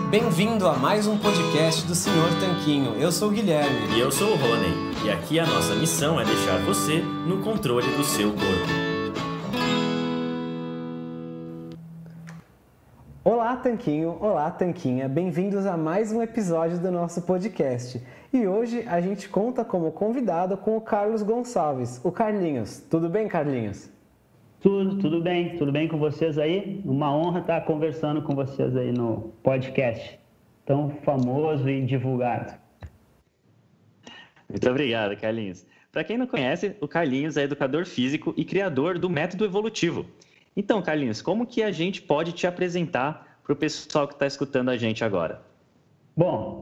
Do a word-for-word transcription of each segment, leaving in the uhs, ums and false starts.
Bem-vindo a mais um podcast do senhor Tanquinho. Eu sou o Guilherme. E eu sou o Rony. E aqui a nossa missão é deixar você no controle do seu corpo. Olá, Tanquinho. Olá, Tanquinha. Bem-vindos a mais um episódio do nosso podcast. E hoje a gente conta como convidado com o Carlos Gonçalves, o Carlinhos. Tudo bem, Carlinhos? Tudo, tudo bem. Tudo bem com vocês aí? Uma honra estar conversando com vocês aí no podcast tão famoso e divulgado. Muito obrigado, Carlinhos. Para quem não conhece, o Carlinhos é educador físico e criador do método evolutivo. Então, Carlinhos, como que a gente pode te apresentar para o pessoal que está escutando a gente agora? Bom,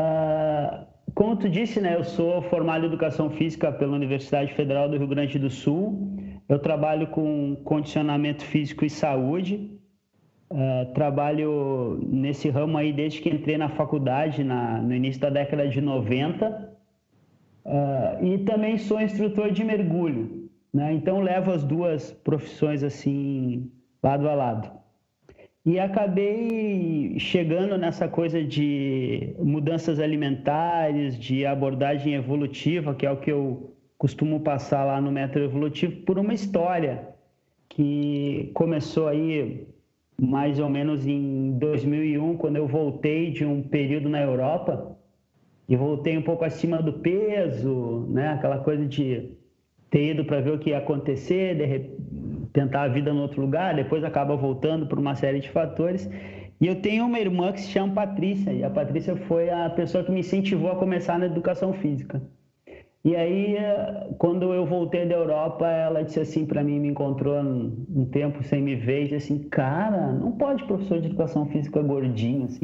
uh, como tu disse, né, eu sou formado em Educação Física pela Universidade Federal do Rio Grande do Sul. Eu trabalho com condicionamento físico e saúde. Uh, trabalho nesse ramo aí desde que entrei na faculdade, na, no início da década de noventa. Uh, e também sou instrutor de mergulho, né? Então levo as duas profissões assim, lado a lado. E acabei chegando nessa coisa de mudanças alimentares, de abordagem evolutiva, que é o que eu costumo passar lá no método evolutivo, por uma história que começou aí mais ou menos em dois mil e um, quando eu voltei de um período na Europa e voltei um pouco acima do peso, né? Aquela coisa de ter ido para ver o que ia acontecer, de repente, tentar a vida em outro lugar, depois acaba voltando por uma série de fatores. E eu tenho uma irmã que se chama Patrícia, e a Patrícia foi a pessoa que me incentivou a começar na educação física. E aí, quando eu voltei da Europa, ela disse assim para mim, me encontrou um tempo sem me ver, e disse assim, cara, não pode professor de educação física gordinho, assim.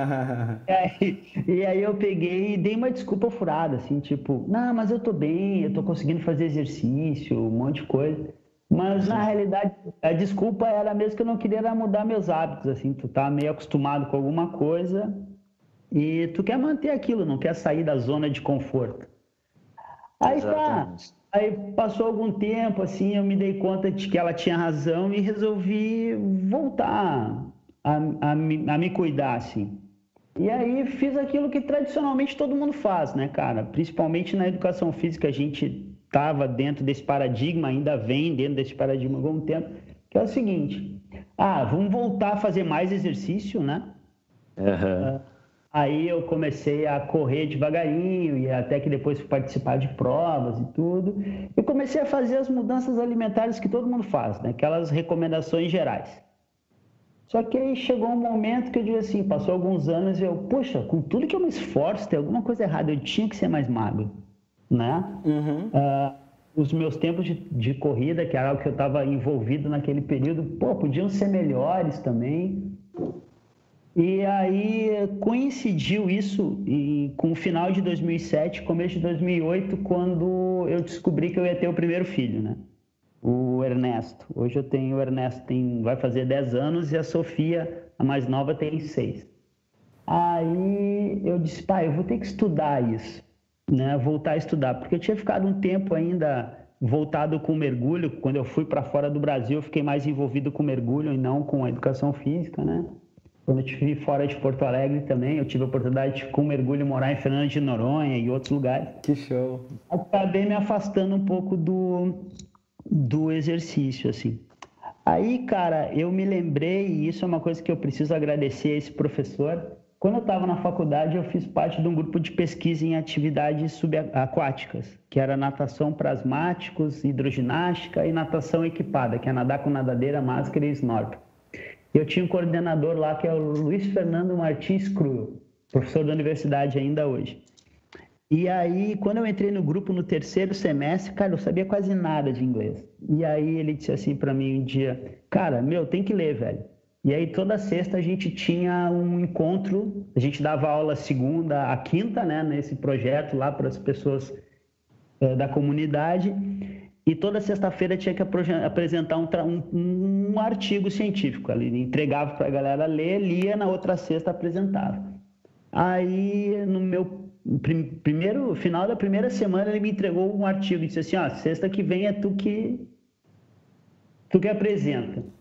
e, aí, e aí eu peguei e dei uma desculpa furada, assim, tipo, não, mas eu tô bem, eu tô conseguindo fazer exercício, um monte de coisa. Mas, na realidade, a desculpa era mesmo que eu não queria era mudar meus hábitos, assim, tu tá meio acostumado com alguma coisa e tu quer manter aquilo, não quer sair da zona de conforto. Aí tá, aí passou algum tempo, assim, eu me dei conta de que ela tinha razão e resolvi voltar a, a, me, a me cuidar, assim. E aí fiz aquilo que tradicionalmente todo mundo faz, né, cara? Principalmente na educação física, a gente estava dentro desse paradigma, ainda vem dentro desse paradigma há algum tempo, que é o seguinte, ah, vamos voltar a fazer mais exercício, né? Uhum. Uh, Aí eu comecei a correr devagarinho e até que depois fui participar de provas e tudo. E comecei a fazer as mudanças alimentares que todo mundo faz, né? Aquelas recomendações gerais. Só que aí chegou um momento que eu disse assim, passou alguns anos e eu, poxa, com tudo que eu me esforço, tem alguma coisa errada, eu tinha que ser mais magro, né? Uhum. Uh, os meus tempos de, de corrida, que era algo que eu estava envolvido naquele período, pô, podiam ser melhores também. E aí coincidiu isso e, com o final de dois mil e sete, começo de dois mil e oito, quando eu descobri que eu ia ter o primeiro filho, né? O Ernesto. Hoje eu tenho o Ernesto, tem, vai fazer dez anos, e a Sofia, a mais nova, tem seis. Aí eu disse, pai, eu vou ter que estudar isso, né? Voltar a estudar, porque eu tinha ficado um tempo ainda voltado com mergulho. Quando eu fui para fora do Brasil, eu fiquei mais envolvido com mergulho e não com a educação física, né? Quando eu estive fora de Porto Alegre também, eu tive a oportunidade de, com mergulho, morar em Fernando de Noronha e outros lugares. Que show! Acabei me afastando um pouco do, do exercício, assim. Aí, cara, eu me lembrei, e isso é uma coisa que eu preciso agradecer a esse professor. Quando eu estava na faculdade, eu fiz parte de um grupo de pesquisa em atividades subaquáticas, que era natação para asmáticos, hidroginástica e natação equipada, que é nadar com nadadeira, máscara e snorkel. Eu tinha um coordenador lá, que é o Luiz Fernando Martins Cruel, professor da universidade ainda hoje. E aí, quando eu entrei no grupo no terceiro semestre, cara, eu sabia quase nada de inglês. E aí ele disse assim para mim um dia, cara, meu, tem que ler, velho. E aí toda sexta a gente tinha um encontro, a gente dava aula segunda a quinta, né, nesse projeto lá para as pessoas é, da comunidade. E toda sexta-feira tinha que apresentar um, um, um artigo científico. Ele entregava para a galera ler, lia, na outra sexta apresentava. Aí, no meu prim, primeiro, final da primeira semana, ele me entregou um artigo e disse assim, ó, sexta que vem é tu que, tu que apresenta.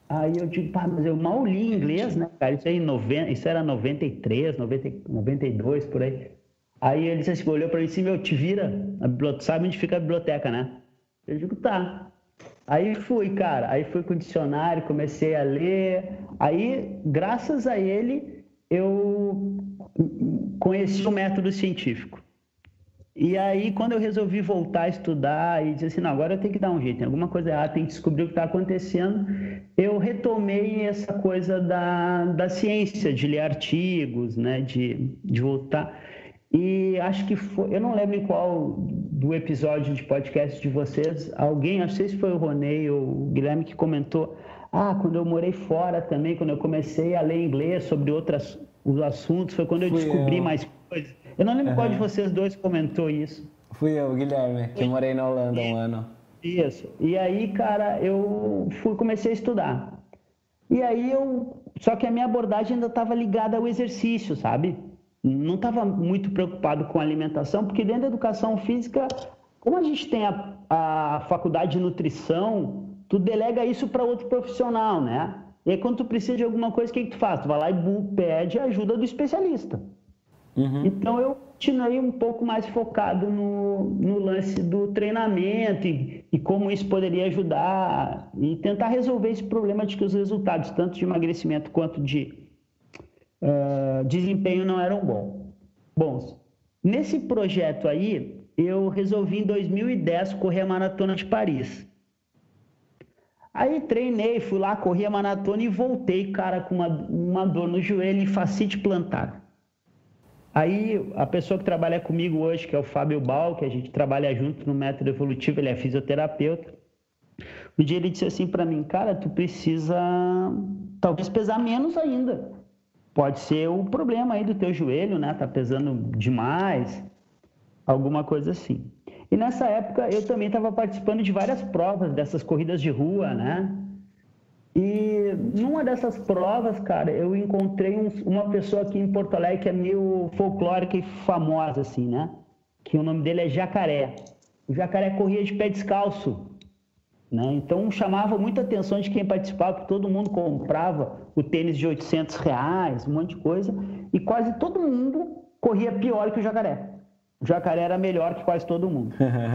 Aí eu digo, pá, mas eu mal li inglês, né, cara? Isso, aí, noventa, isso era noventa e três, noventa, noventa e dois, por aí. Aí ele disse assim, olhou para mim assim, meu, te vira, a biblioteca, sabe onde fica a biblioteca, né? Eu digo, tá. Aí fui, cara, aí fui com o dicionário, comecei a ler. Aí, graças a ele, eu conheci o método científico. E aí, quando eu resolvi voltar a estudar e dizer assim, não, agora eu tenho que dar um jeito, tem alguma coisa errada, tem que descobrir o que está acontecendo, eu retomei essa coisa da, da ciência, de ler artigos, né, de, de voltar. E acho que foi, eu não lembro em qual do episódio de podcast de vocês, alguém, não sei se foi o Ronei ou o Guilherme que comentou, ah, quando eu morei fora também, quando eu comecei a ler inglês sobre outras, os assuntos, foi quando eu Fui descobri eu. mais coisas. Eu não lembro uhum. qual de vocês dois comentou isso. Fui eu, Guilherme, que eu morei na Holanda um ano. Isso. E aí, cara, eu fui, comecei a estudar. E aí eu... Só que a minha abordagem ainda estava ligada ao exercício, sabe? Não estava muito preocupado com a alimentação, porque dentro da educação física, como a gente tem a, a faculdade de nutrição, tu delega isso para outro profissional, né? E aí, quando tu precisa de alguma coisa, o que, que tu faz? Tu vai lá e pede a ajuda do especialista. Uhum. Então, eu continuei um pouco mais focado no, no lance do treinamento e, e como isso poderia ajudar e tentar resolver esse problema de que os resultados, tanto de emagrecimento quanto de uh, desempenho, não eram bons. Bons, nesse projeto aí, eu resolvi em dois mil e dez correr a Maratona de Paris. Aí treinei, fui lá, corri a maratona e voltei, cara, com uma, uma dor no joelho e fascite plantar. Aí, a pessoa que trabalha comigo hoje, que é o Fábio Bal, que a gente trabalha junto no método evolutivo, ele é fisioterapeuta. Um dia ele disse assim para mim, cara, tu precisa talvez pesar menos ainda. Pode ser o problema aí do teu joelho, né? Tá pesando demais, alguma coisa assim. E nessa época eu também estava participando de várias provas dessas corridas de rua, né? E numa dessas provas, cara, eu encontrei um, uma pessoa aqui em Porto Alegre que é meio folclórica e famosa, assim, né? Que o nome dele é Jacaré. O Jacaré corria de pé descalço, né? Então chamava muita atenção de quem participava, porque todo mundo comprava o tênis de oitocentos reais, um monte de coisa, e quase todo mundo corria pior que o Jacaré. O Jacaré era melhor que quase todo mundo.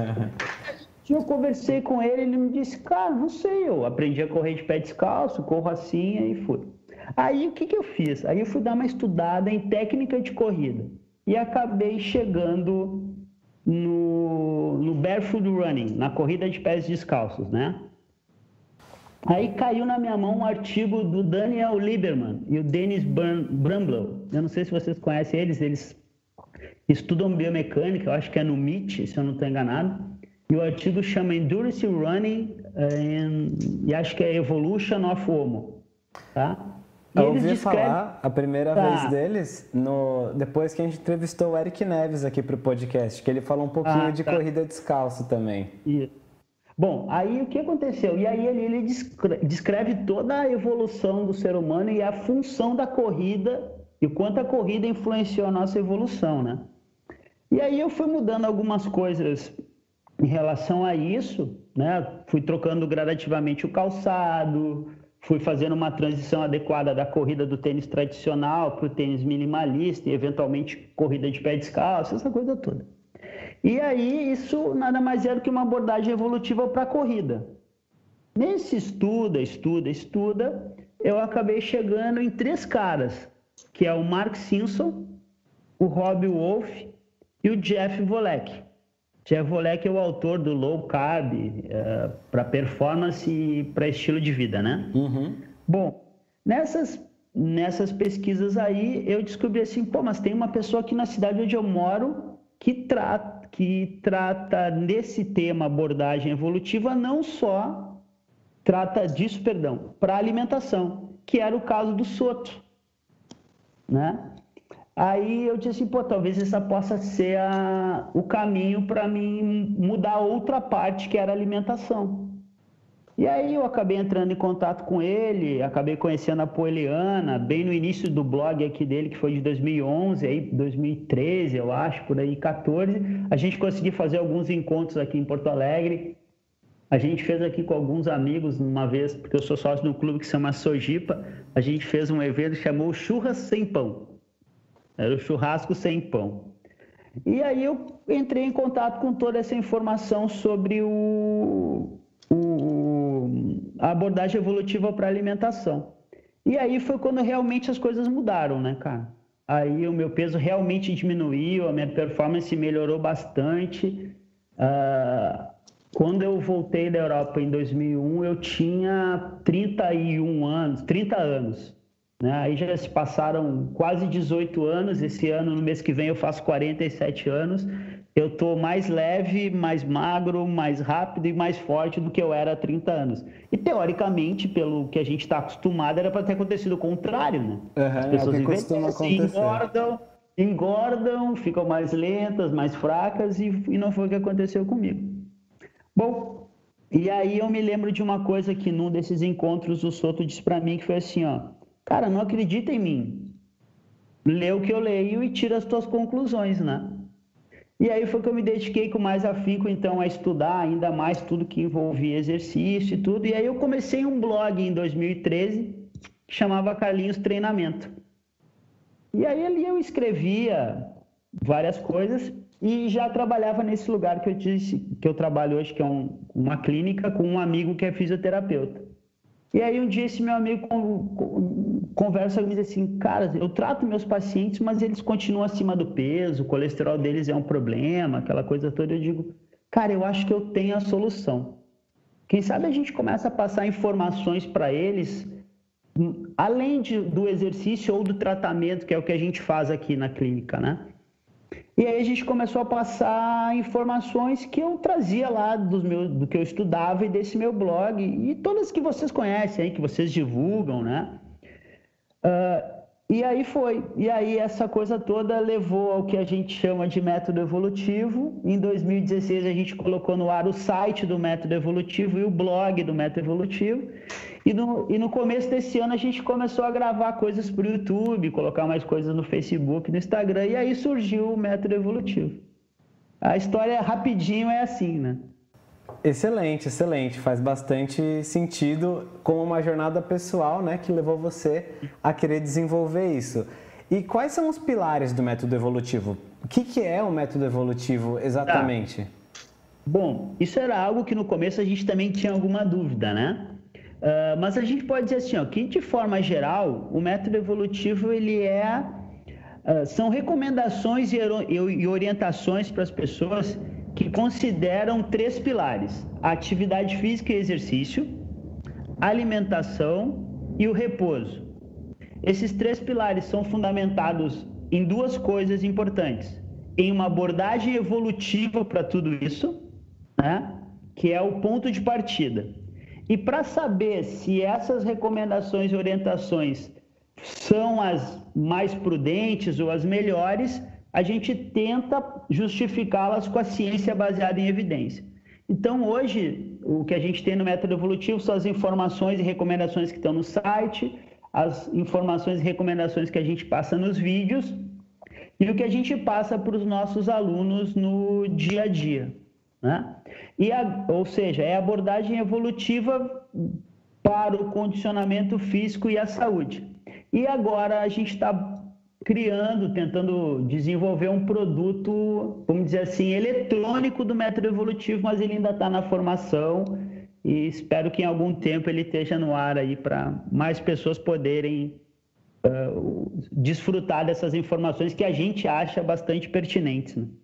Eu conversei com ele, ele me disse, cara, não sei, eu aprendi a correr de pé descalço, corro assim, aí fui. Aí o que, que eu fiz? Aí eu fui dar uma estudada em técnica de corrida e acabei chegando no, no barefoot running, na corrida de pés descalços, né? Aí caiu na minha mão um artigo do Daniel Lieberman e o Dennis Brumlow. Eu não sei se vocês conhecem eles, eles estudam biomecânica, eu acho que é no M I T, se eu não estou enganado. E o artigo chama Endurance Running and, e acho que é Evolution of Homo, tá? E eu ouvi descrevem... falar a primeira tá. vez deles no, depois que a gente entrevistou o Eric Neves aqui para o podcast, que ele falou um pouquinho ah, de tá. corrida descalço também. Isso. Bom, aí o que aconteceu? E aí ele, ele descreve, descreve toda a evolução do ser humano e a função da corrida e o quanto a corrida influenciou a nossa evolução, né? E aí eu fui mudando algumas coisas em relação a isso, né? Fui trocando gradativamente o calçado, fui fazendo uma transição adequada da corrida do tênis tradicional para o tênis minimalista e, eventualmente, corrida de pé descalço, essa coisa toda. E aí, isso nada mais é do que uma abordagem evolutiva para a corrida. Nesse estuda, estuda, estuda, eu acabei chegando em três caras, que é o Mark Simpson, o Rob Wolf e o Jeff Volek. Jeff Volek é o autor do Low Carb uh, para performance e para estilo de vida, né? Uhum. Bom, nessas, nessas pesquisas aí, eu descobri assim, pô, mas tem uma pessoa aqui na cidade onde eu moro que trata, que trata desse tema abordagem evolutiva, não só trata disso, perdão, para alimentação, que era o caso do Soto, né? Aí eu disse assim, pô, talvez essa possa ser a, o caminho para mim mudar outra parte, que era a alimentação. E aí eu acabei entrando em contato com ele, acabei conhecendo a Poeliana, bem no início do blog aqui dele, que foi de dois mil e onze, aí dois mil e treze, eu acho, por aí, quatorze. A gente conseguiu fazer alguns encontros aqui em Porto Alegre. A gente fez aqui com alguns amigos uma vez, porque eu sou sócio de um clube que se chama Sojipa, a gente fez um evento que chamou Churras Sem Pão. Era o churrasco sem pão. E aí eu entrei em contato com toda essa informação sobre o, o, a abordagem evolutiva para alimentação. E aí foi quando realmente as coisas mudaram, né, cara? Aí o meu peso realmente diminuiu, a minha performance melhorou bastante. Uh, quando eu voltei da Europa em dois mil e um, eu tinha trinta e um anos, trinta anos. Né? Aí já se passaram quase dezoito anos. Esse ano, no mês que vem, eu faço quarenta e sete anos. Eu estou mais leve, mais magro, mais rápido e mais forte do que eu era há trinta anos. E, teoricamente, pelo que a gente está acostumado, era para ter acontecido o contrário, né? Uhum, As pessoas é o que costuma acontecer. engordam, engordam, ficam mais lentas, mais fracas, e, e não foi o que aconteceu comigo. Bom, e aí eu me lembro de uma coisa que num desses encontros o Soto disse para mim, que foi assim, ó, cara, não acredita em mim. Lê o que eu leio e tira as tuas conclusões, né? E aí foi que eu me dediquei com mais afinco, então, a estudar ainda mais tudo que envolvia exercício e tudo. E aí eu comecei um blog em dois mil e treze, que chamava Carlinhos Treinamento. E aí ali eu escrevia várias coisas e já trabalhava nesse lugar que eu disse, que eu trabalho hoje, que é um, uma clínica, com um amigo que é fisioterapeuta. E aí um dia esse meu amigo conversa comigo assim, cara, eu trato meus pacientes, mas eles continuam acima do peso, o colesterol deles é um problema, aquela coisa toda. Eu digo, cara, eu acho que eu tenho a solução. Quem sabe a gente começa a passar informações para eles, além de, do exercício ou do tratamento, que é o que a gente faz aqui na clínica, né? E aí a gente começou a passar informações que eu trazia lá dos meus, do que eu estudava e desse meu blog, e todas que vocês conhecem aí, que vocês divulgam, né? Uh, e aí foi. E aí essa coisa toda levou ao que a gente chama de método evolutivo. Em dois mil e dezesseis a gente colocou no ar o site do método evolutivo e o blog do método evolutivo. E no, e no começo desse ano a gente começou a gravar coisas para o YouTube, colocar mais coisas no Facebook, no Instagram, e aí surgiu o método evolutivo. A história rapidinho é assim, né? Excelente, excelente. Faz bastante sentido como uma jornada pessoal, né, que levou você a querer desenvolver isso. E quais são os pilares do método evolutivo? O que, que é o método evolutivo exatamente? Tá. Bom, isso era algo que no começo a gente também tinha alguma dúvida, né? Uh, mas a gente pode dizer assim, ó, que de forma geral, o método evolutivo ele é, uh, são recomendações e, e orientações para as pessoas que consideram três pilares: a atividade física e exercício, a alimentação e o repouso. Esses três pilares são fundamentados em duas coisas importantes: em uma abordagem evolutiva para tudo isso, né, que é o ponto de partida. E para saber se essas recomendações e orientações são as mais prudentes ou as melhores, a gente tenta justificá-las com a ciência baseada em evidência. Então, hoje, o que a gente tem no método evolutivo são as informações e recomendações que estão no site, as informações e recomendações que a gente passa nos vídeos e o que a gente passa para os nossos alunos no dia a dia, né? E a, ou seja, é a abordagem evolutiva para o condicionamento físico e a saúde. E agora a gente está criando, tentando desenvolver um produto, vamos dizer assim, eletrônico do método evolutivo, mas ele ainda está na formação e espero que em algum tempo ele esteja no ar aí para mais pessoas poderem uh, desfrutar dessas informações que a gente acha bastante pertinentes, né?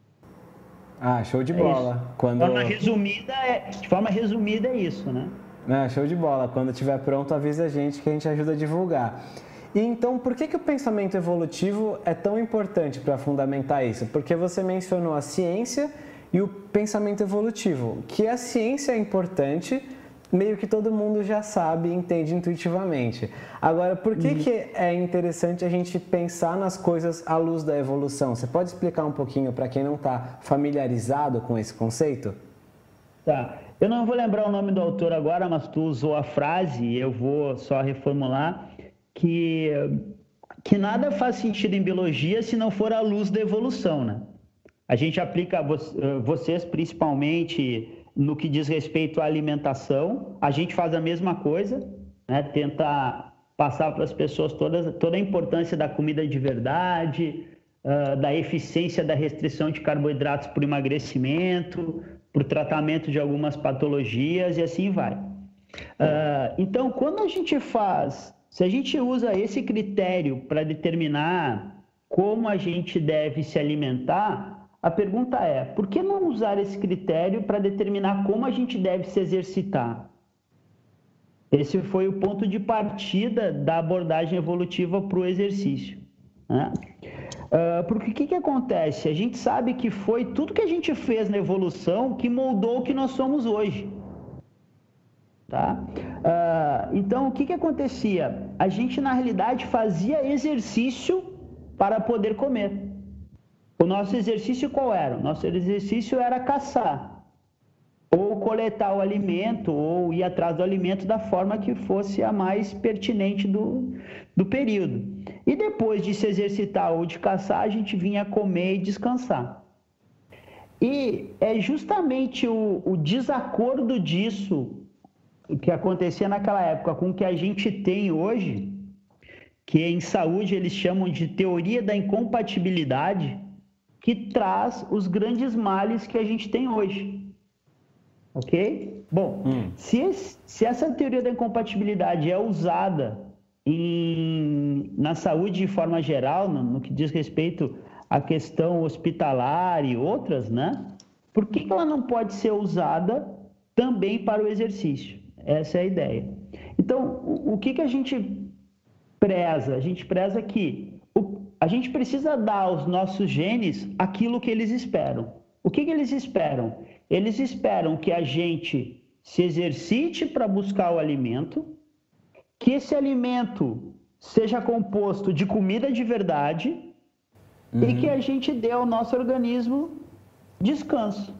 Ah, show de bola. É Quando... de, forma resumida, é, de forma resumida é isso, né? Ah, show de bola. Quando estiver pronto, avisa a gente que a gente ajuda a divulgar. E então, por que, que o pensamento evolutivo é tão importante para fundamentar isso? Porque você mencionou a ciência e o pensamento evolutivo, que a ciência é importante, meio que todo mundo já sabe e entende intuitivamente. Agora, por que, uhum. que é interessante a gente pensar nas coisas à luz da evolução? Você pode explicar um pouquinho para quem não está familiarizado com esse conceito? Tá. Eu não vou lembrar o nome do autor agora, mas tu usou a frase e eu vou só reformular, que, que nada faz sentido em biologia se não for à luz da evolução, né? A gente aplica, vocês principalmente, no que diz respeito à alimentação, a gente faz a mesma coisa, né? Tenta passar para as pessoas toda, toda a importância da comida de verdade, uh, da eficiência da restrição de carboidratos para o emagrecimento, para o tratamento de algumas patologias e assim vai. Uh, então, quando a gente faz, se a gente usa esse critério para determinar como a gente deve se alimentar, a pergunta é, por que não usar esse critério para determinar como a gente deve se exercitar? Esse foi o ponto de partida da abordagem evolutiva para o exercício, né? Uh, porque o que, que acontece? A gente sabe que foi tudo que a gente fez na evolução que moldou o que nós somos hoje. Tá? Uh, então, o que, que acontecia? A gente, na realidade, fazia exercício para poder comer. O nosso exercício qual era? O nosso exercício era caçar, ou coletar o alimento, ou ir atrás do alimento da forma que fosse a mais pertinente do, do período. E depois de se exercitar ou de caçar, a gente vinha comer e descansar. E é justamente o, o desacordo disso que acontecia naquela época com o que a gente tem hoje, que em saúde eles chamam de teoria da incompatibilidade, que traz os grandes males que a gente tem hoje. Ok? Bom, hum. se, esse, se essa teoria da incompatibilidade é usada em, na saúde de forma geral, no, no que diz respeito à questão hospitalar e outras, né? Por que, que ela não pode ser usada também para o exercício? Essa é a ideia. Então, o, o que, que a gente preza? A gente preza que o, a gente precisa dar aos nossos genes aquilo que eles esperam. O que, que eles esperam? Eles esperam que a gente se exercite para buscar o alimento, que esse alimento seja composto de comida de verdade, uhum, e que a gente dê ao nosso organismo descanso.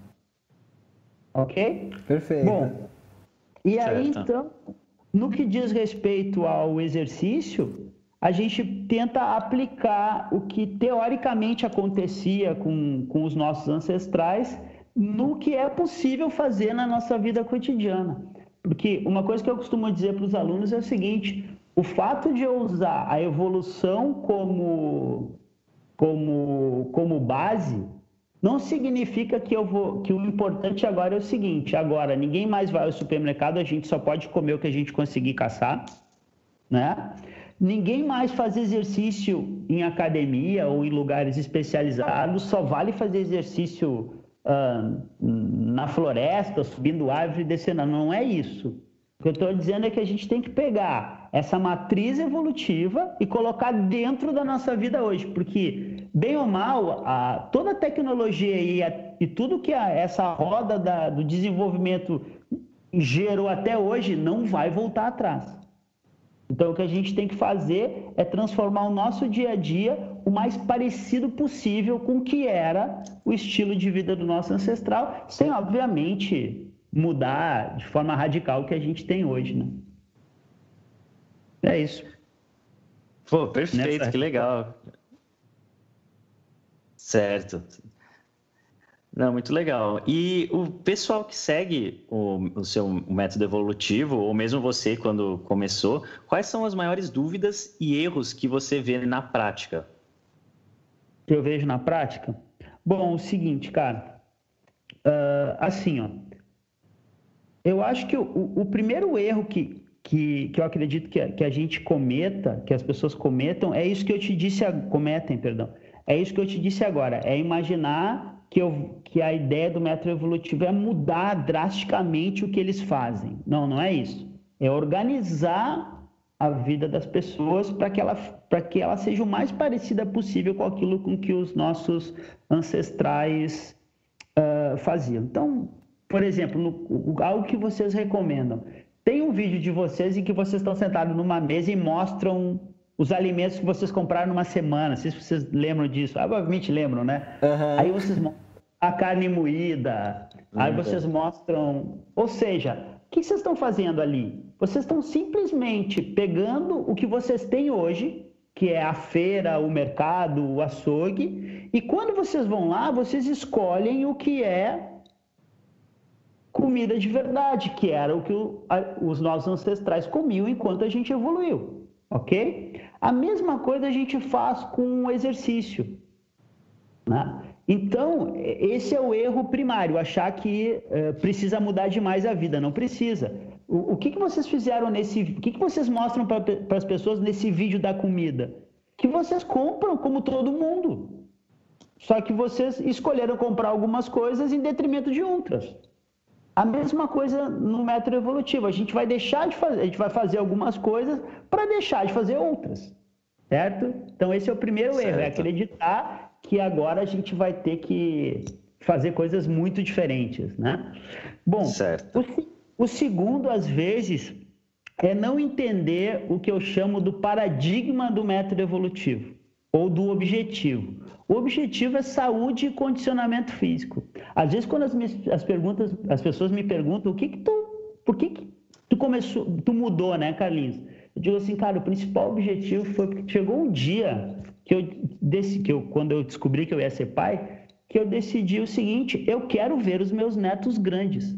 Ok? Perfeito. Bom, e certo. aí então, no que diz respeito ao exercício, a gente tenta aplicar o que teoricamente acontecia com, com os nossos ancestrais no que é possível fazer na nossa vida cotidiana. Porque uma coisa que eu costumo dizer para os alunos é o seguinte: o fato de eu usar a evolução como, como, como base não significa que, eu vou, que o importante agora é o seguinte: agora ninguém mais vai ao supermercado, a gente só pode comer o que a gente conseguir caçar, né? Ninguém mais faz exercício em academia ou em lugares especializados, só vale fazer exercício uh, na floresta, subindo árvore e descendo. Não é isso. O que eu estou dizendo é que a gente tem que pegar essa matriz evolutiva e colocar dentro da nossa vida hoje, porque, bem ou mal, a, toda a tecnologia e, a, e tudo que a, essa roda da, do desenvolvimento gerou até hoje não vai voltar atrás. Então, o que a gente tem que fazer é transformar o nosso dia a dia o mais parecido possível com o que era o estilo de vida do nosso ancestral, sem, obviamente, mudar de forma radical o que a gente tem hoje, né? É isso. Pô, perfeito, Nessa... que legal. Certo. Não, muito legal. E o pessoal que segue o, o seu método evolutivo, ou mesmo você quando começou, quais são as maiores dúvidas e erros que você vê na prática? Que eu vejo na prática? Bom, o seguinte, cara, uh, assim, ó, eu acho que o, o primeiro erro que, que, que eu acredito que a, que a gente cometa, que as pessoas cometam, é isso que eu te disse, cometem, perdão, é isso que eu te disse agora, é imaginar que, eu, que a ideia do método evolutivo é mudar drasticamente o que eles fazem. Não, não é isso. É organizar a vida das pessoas para que ela, para que ela seja o mais parecida possível com aquilo com que os nossos ancestrais uh, faziam. Então, por exemplo, no, algo que vocês recomendam. Tem um vídeo de vocês em que vocês estão sentados numa mesa e mostram os alimentos que vocês compraram numa semana. Não sei se vocês lembram disso. Ah, provavelmente lembram, né? Uhum. Aí vocês mostram a carne moída, uhum. Aí vocês mostram... Ou seja, o que vocês estão fazendo ali? Vocês estão simplesmente pegando o que vocês têm hoje, que é a feira, o mercado, o açougue, e quando vocês vão lá, vocês escolhem o que é comida de verdade, que era o que o, a, os nossos ancestrais comiam enquanto a gente evoluiu, ok? A mesma coisa a gente faz com o exercício, né? Então, esse é o erro primário, achar que uh, precisa mudar demais a vida. Não precisa. O, o que, que vocês fizeram nesse... O que, que vocês mostram para as pessoas nesse vídeo da comida? Que vocês compram como todo mundo. Só que vocês escolheram comprar algumas coisas em detrimento de outras. A mesma coisa no método evolutivo. A gente vai deixar de fazer... A gente vai fazer algumas coisas para deixar de fazer outras. Certo? Então, esse é o primeiro certo. erro. É acreditar que agora a gente vai ter que fazer coisas muito diferentes, né? Bom, certo. O, o segundo, às vezes, é não entender o que eu chamo do paradigma do método evolutivo, ou do objetivo. O objetivo é saúde e condicionamento físico. Às vezes, quando as, as, perguntas, as pessoas me perguntam, o que que tu, por que que tu começou, tu mudou, né, Carlinhos? Eu digo assim, cara, o principal objetivo foi porque chegou um dia... Que eu, desse, que eu, quando eu descobri que eu ia ser pai, que eu decidi o seguinte, eu quero ver os meus netos grandes.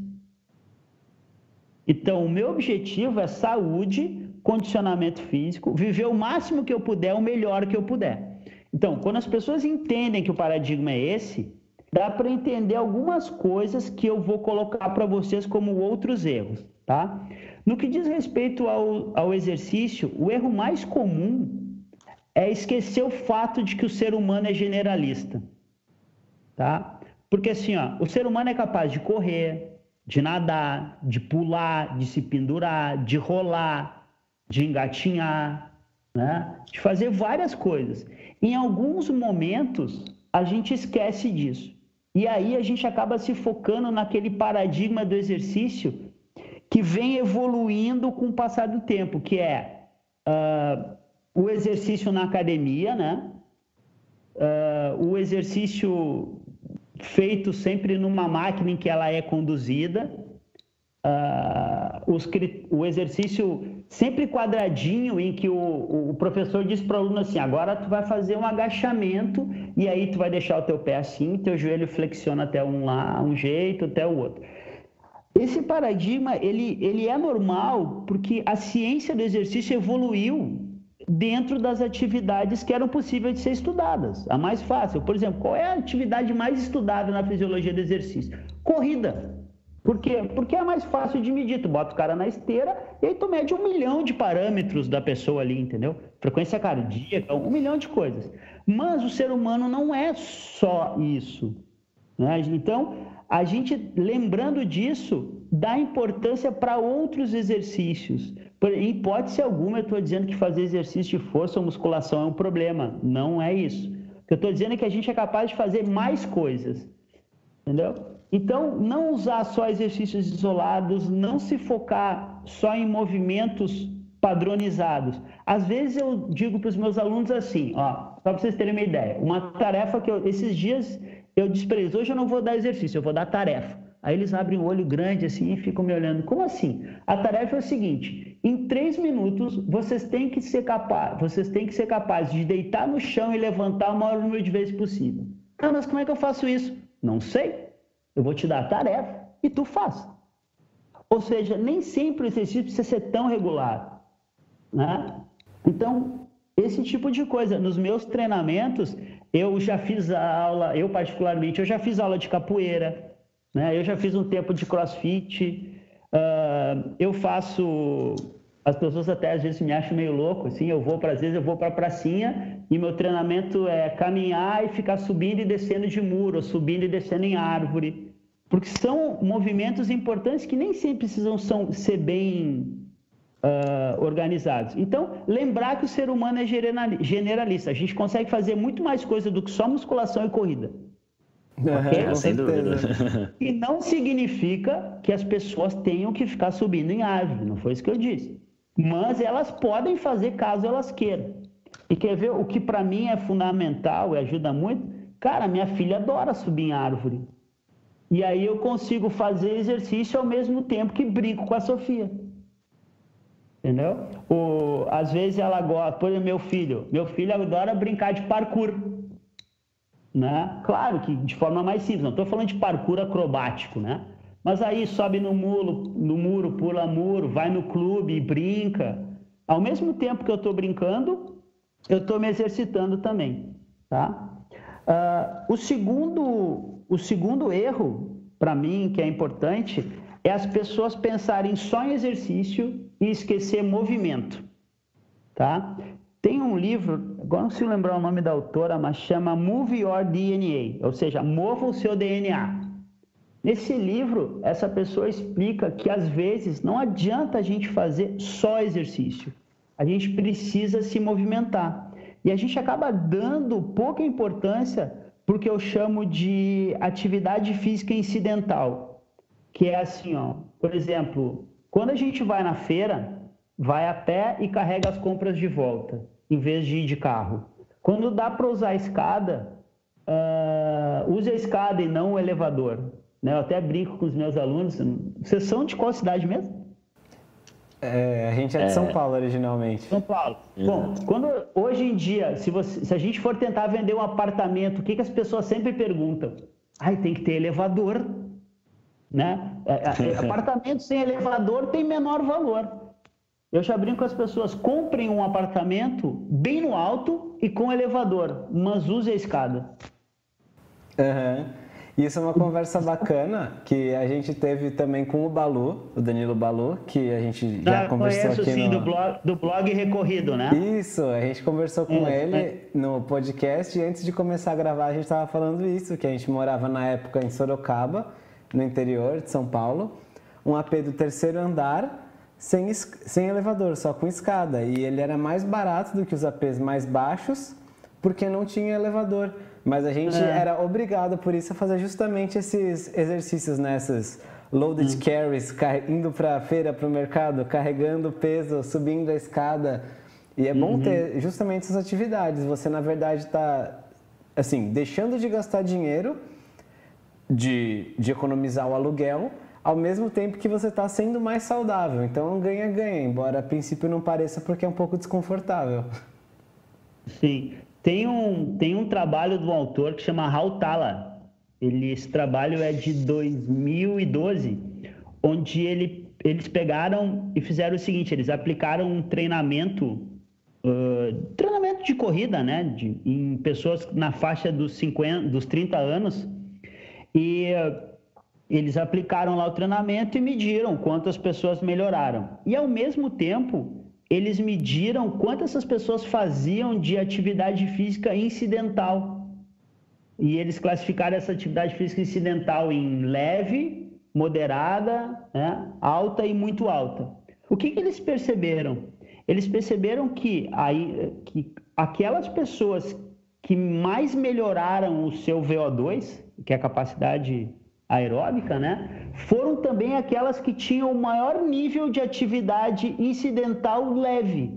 Então, o meu objetivo é saúde, condicionamento físico, viver o máximo que eu puder, o melhor que eu puder. Então, quando as pessoas entendem que o paradigma é esse, dá para entender algumas coisas que eu vou colocar para vocês como outros erros, tá? No que diz respeito ao, ao exercício, o erro mais comum é esquecer o fato de que o ser humano é generalista, tá? Porque assim, ó, o ser humano é capaz de correr, de nadar, de pular, de se pendurar, de rolar, de engatinhar, né? De fazer várias coisas. Em alguns momentos, a gente esquece disso. E aí a gente acaba se focando naquele paradigma do exercício que vem evoluindo com o passar do tempo, que é... Uh, o exercício na academia, né? Uh, o exercício feito sempre numa máquina em que ela é conduzida, uh, os, o exercício sempre quadradinho em que o, o professor diz para o aluno assim, agora tu vai fazer um agachamento e aí tu vai deixar o teu pé assim, teu joelho flexiona até um lá, um jeito, até o outro. Esse paradigma, ele, ele é normal porque a ciência do exercício evoluiu dentro das atividades que eram possíveis de ser estudadas. A mais fácil, por exemplo, qual é a atividade mais estudada na fisiologia do exercício? Corrida. Por quê? Porque é mais fácil de medir. Tu bota o cara na esteira e aí tu mede um milhão de parâmetros da pessoa ali, entendeu? Frequência cardíaca, um milhão de coisas. Mas o ser humano não é só isso, né? Então, a gente, lembrando disso, dá importância para outros exercícios. Em hipótese alguma, eu estou dizendo que fazer exercício de força ou musculação é um problema. Não é isso. O que eu estou dizendo é que a gente é capaz de fazer mais coisas. Entendeu? Então, não usar só exercícios isolados, não se focar só em movimentos padronizados. Às vezes eu digo para os meus alunos assim, ó, só para vocês terem uma ideia, uma tarefa que eu, esses dias eu desprezo, hoje eu não vou dar exercício, eu vou dar tarefa. Aí eles abrem o olho grande assim e ficam me olhando. Como assim? A tarefa é o seguinte, em três minutos vocês têm que ser capazes, vocês têm que ser capazes de deitar no chão e levantar o maior número de vezes possível. Ah, mas como é que eu faço isso? Não sei. Eu vou te dar a tarefa e tu faz. Ou seja, nem sempre o exercício precisa ser tão regular, né? Então, esse tipo de coisa. Nos meus treinamentos, eu já fiz aula, eu particularmente, eu já fiz aula de capoeira, né? Eu já fiz um tempo de crossfit, uh, eu faço... As pessoas até às vezes me acham meio louco, assim, eu vou para, às vezes eu vou para a pracinha e meu treinamento é caminhar e ficar subindo e descendo de muro, ou subindo e descendo em árvore, porque são movimentos importantes que nem sempre precisam são, ser bem uh, organizados. Então, lembrar que o ser humano é generalista, a gente consegue fazer muito mais coisa do que só musculação e corrida. Okay? É, sem dúvida. E não significa que as pessoas tenham que ficar subindo em árvore, não foi isso que eu disse. Mas elas podem fazer caso elas queiram. E quer ver o que para mim é fundamental e ajuda muito? Cara, minha filha adora subir em árvore. E aí eu consigo fazer exercício ao mesmo tempo que brinco com a Sofia. Entendeu? O, às vezes ela gosta, por exemplo, meu filho, meu filho adora brincar de parkour. Né? Claro que de forma mais simples, não estou falando de parkour acrobático, né? mas aí sobe no muro, no muro, pula muro, vai no clube e brinca. Ao mesmo tempo que eu estou brincando, eu estou me exercitando também, tá? Uh, o segundo, o segundo erro, para mim, que é importante, é as pessoas pensarem só em exercício e esquecer movimento, tá? Tem um livro, agora não sei lembrar o nome da autora, mas chama Move Your D N A, ou seja, mova o seu D N A. Nesse livro, essa pessoa explica que às vezes não adianta a gente fazer só exercício, a gente precisa se movimentar. E a gente acaba dando pouca importância para o que eu chamo de atividade física incidental, que é assim, ó, por exemplo, quando a gente vai na feira, vai a pé e carrega as compras de volta, em vez de ir de carro. Quando dá para usar a escada, uh, use a escada e não o elevador. Né? Eu até brinco com os meus alunos. Vocês são de qual cidade mesmo? É, a gente é de é... São Paulo originalmente. São Paulo. Uhum. Bom, quando, hoje em dia, se, você, se a gente for tentar vender um apartamento, o que, que as pessoas sempre perguntam? Ai, tem que ter elevador. Né? Apartamento sem elevador tem menor valor. Eu já brinco com as pessoas, comprem um apartamento bem no alto e com elevador, mas use a escada. Uhum. Isso é uma conversa bacana que a gente teve também com o Balu, o Danilo Balu, que a gente já ah, conversou conheço, aqui sim, no... do blog, do blog Recorrido, né? Isso, a gente conversou com é, ele é. no podcast e antes de começar a gravar a gente estava falando isso, que a gente morava na época em Sorocaba, no interior de São Paulo, um A P do terceiro andar, sem, sem elevador, só com escada. E ele era mais barato do que os A Pês mais baixos, porque não tinha elevador. Mas a gente é. era obrigado, por isso, a fazer justamente esses exercícios, nessas né? loaded hum. carries, indo para a feira, para o mercado, carregando peso, subindo a escada. E é bom uhum. ter justamente essas atividades. Você, na verdade, está assim, deixando de gastar dinheiro, de, de economizar o aluguel, ao mesmo tempo que você está sendo mais saudável. Então, ganha-ganha, embora a princípio não pareça, porque é um pouco desconfortável. Sim. Tem um, tem um trabalho do autor que chama Hautala. Ele, esse trabalho é de dois mil e doze, onde ele, eles pegaram e fizeram o seguinte, eles aplicaram um treinamento, uh, treinamento de corrida, né, de, em pessoas na faixa dos, cinquenta, dos trinta anos, e uh, eles aplicaram lá o treinamento e mediram quantas pessoas melhoraram. E, ao mesmo tempo, eles mediram quanto essas pessoas faziam de atividade física incidental. E eles classificaram essa atividade física incidental em leve, moderada, né, alta e muito alta. O que, que eles perceberam? Eles perceberam que, aí, que aquelas pessoas que mais melhoraram o seu V O dois, que é a capacidade aeróbica, né, foram também aquelas que tinham o maior nível de atividade incidental leve.